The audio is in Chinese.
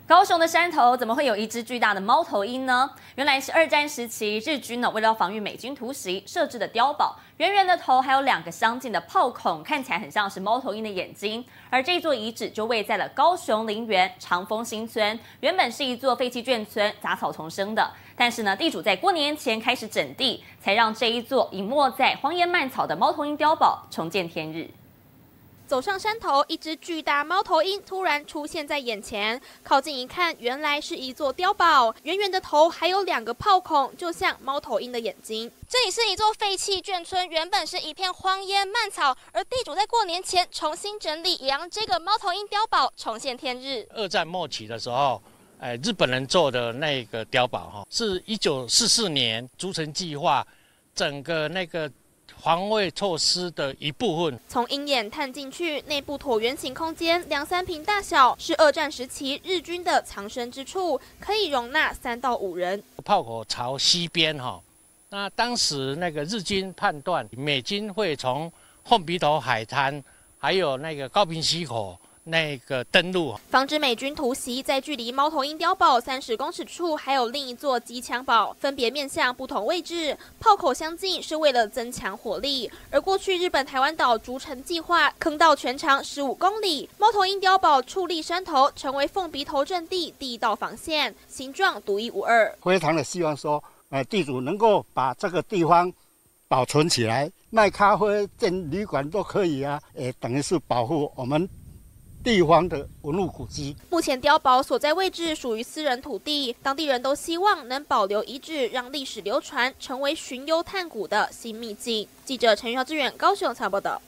高雄的山头怎么会有一只巨大的猫头鹰呢？原来是二战时期日军为了防御美军突袭设置的碉堡，圆圆的头还有2个相近的炮孔，看起来很像是猫头鹰的眼睛。而这座遗址就位在了高雄林园长丰新村，原本是一座废弃眷村，杂草丛生的。但是呢，地主在过年前开始整地，才让这一座隐没在荒烟蔓草的猫头鹰碉堡重见天日。 走上山头，一只巨大猫头鹰突然出现在眼前。靠近一看，原来是一座碉堡，圆圆的头还有2个炮孔，就像猫头鹰的眼睛。这里是一座废弃眷村，原本是一片荒烟蔓草，而地主在过年前重新整理，也让这个猫头鹰碉堡重现天日。 二战末期的时候，日本人做的那个碉堡是1944年逐城计划整个那个 防卫措施的一部分。 从鹰眼探进去，内部椭圆形空间2、3坪大小，是二战时期日军的藏身之处，可以容纳3到5人。 炮口朝西边那当时那个日军判断美军会从凤鼻头海滩，还有那个高屏溪口 那个登陆， 防止美军突袭，在距离猫头鹰碉堡30公尺处，还有另一座机枪堡，分别面向不同位置，炮口相近是为了增强火力。而过去日本台湾岛逐城计划，坑道全长15公里，猫头鹰碉堡矗立山头，成为凤鼻头阵地第1道防线，形状独一无二。 非常的希望说，地主能够把这个地方保存起来，卖咖啡、建旅馆都可以啊，等于是保护我们 地方的文物古迹。 目前碉堡所在位置属于私人土地，当地人都希望能保留遗址，让历史流传，成为寻幽探古的新秘境。记者陈玉豪、志远高雄采访报道。